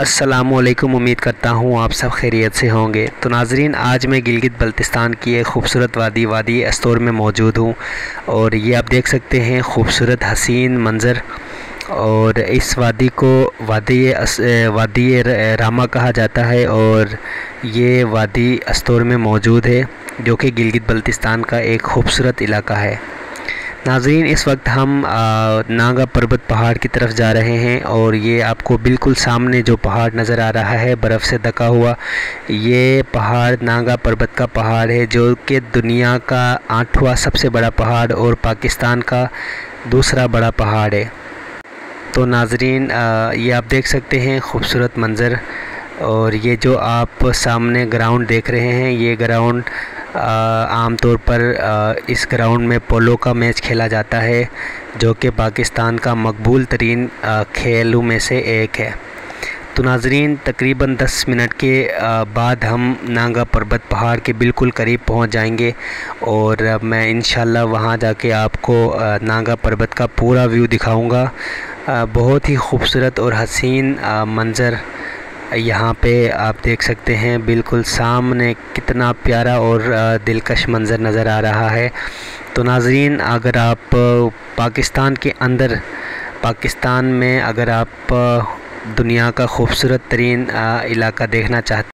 अस्सलामुअलैकुम। उम्मीद करता हूँ आप सब खैरियत से होंगे। तो नाज़रीन, आज मैं गिलगित बल्तिस्तान की एक खूबसूरत वादी अस्तोर में मौजूद हूँ और ये आप देख सकते हैं खूबसूरत हसीन मंज़र। और इस वादी को वादी रामा कहा जाता है और ये वादी अस्तोर में मौजूद है, जो कि गिलगित बल्तिस्तान का एक खूबसूरत इलाका है। नाज़रीन, इस वक्त हम नांगा पर्वत पहाड़ की तरफ जा रहे हैं और ये आपको बिल्कुल सामने जो पहाड़ नज़र आ रहा है बर्फ़ से ढका हुआ, ये पहाड़ नांगा पर्वत का पहाड़ है, जो कि दुनिया का 8वां सबसे बड़ा पहाड़ और पाकिस्तान का दूसरा बड़ा पहाड़ है। तो नाज़रीन, ये आप देख सकते हैं खूबसूरत मंज़र। और ये जो आप सामने ग्राउंड देख रहे हैं, ये ग्राउंड आम तौर पर इस ग्राउंड में पोलो का मैच खेला जाता है, जो कि पाकिस्तान का मकबूल तरीन खेलों में से एक है। तो नाज़रीन, तकरीबन 10 मिनट के बाद हम नांगा पर्वत पहाड़ के बिल्कुल करीब पहुंच जाएंगे और मैं इंशाल्लाह वहां जाके आपको नांगा पर्वत का पूरा व्यू दिखाऊंगा। बहुत ही खूबसूरत और हसीन मंज़र यहाँ पे आप देख सकते हैं। बिल्कुल सामने कितना प्यारा और दिलकश मंज़र नज़र आ रहा है। तो नाज़रीन, अगर आप पाकिस्तान में अगर आप दुनिया का खूबसूरत तरीन इलाका देखना चाहते